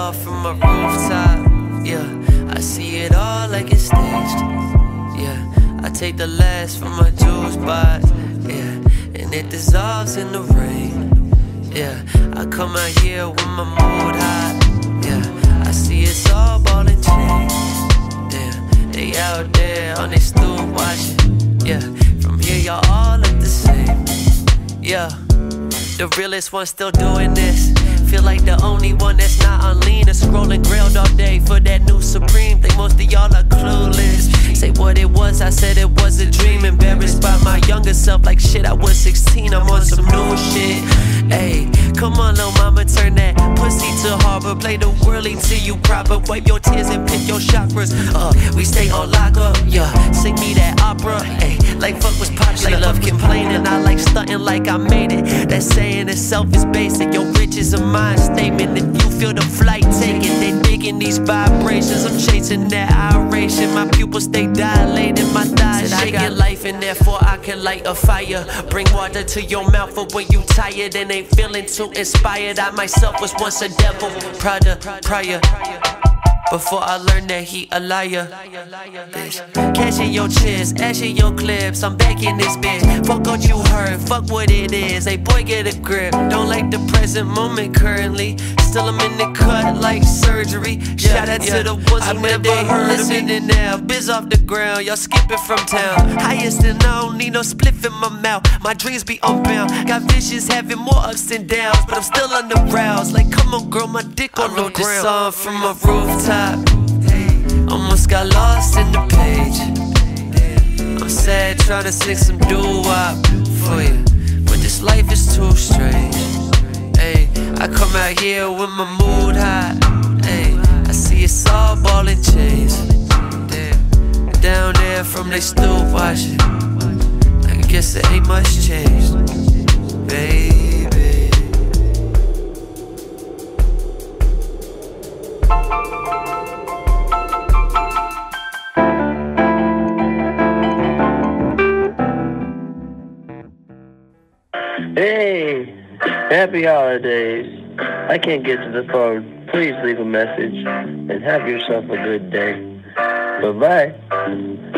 all from a rooftop. Yeah, I see it all like it's staged. Yeah, I take the last from my juice box. Yeah, and it dissolves in the rain. Yeah, I come out here with my mood hot. Yeah, I see it's all ball and chain. Damn, they out there on their stoop watching. Yeah, from here y'all all look the same. Yeah, the realest one still doing this. Feel like the only one that's not on lean or scrolling Grailed all day for that new Supreme. Think most of y'all are clueless. Say what it was, I said it was a dream. Embarrassed by my younger self, like shit, I was 16, I'm on some new shit. Ayy, come on little mama, turn that pussy to harbor. Play the whirly till you proper. Wipe your tears and pick your chakras. We stay on lock up, yeah. Sing me that opera, ayy, like fuck was popular. They love complaining, I like stunting like I made it. That saying itself is basic, your riches are mind statement. If you feel the flight taking, they digging these vibrations. I'm chasing that iration, my pupils stay dilated, my thighs shaking. I got life and therefore I can light a fire. Bring water to your mouth for when you tired and ain't feeling too inspired. I myself was once a devil, prior. Before I learned that he a liar. Cashing your chips, ashing your clips. I'm back in this bitch. Fuck what you heard, fuck what it is. Hey boy, get a grip. Don't like the present moment currently. Still I'm in the cut like surgery. Shout out to the ones who never heard of me. Listening now, biz off the ground. Y'all skipping from town. Highest and I don't need no spliff in my mouth. My dreams be unbound. Got visions having more ups and downs, but I'm still on the rouse. Like come on girl, my dick on the ground. I wrote this song from a rooftop. Almost got lost in the page. I'm sad trying to sing some doo-wop for you, but this life is too strange. Ay, I come out here with my mood hot. Ay, I see it's all ball and chains. Damn, down there from they stoop watching. I guess there ain't much changed, baby. Hey, happy holidays. I can't get to the phone. Please leave a message and have yourself a good day. Bye-bye.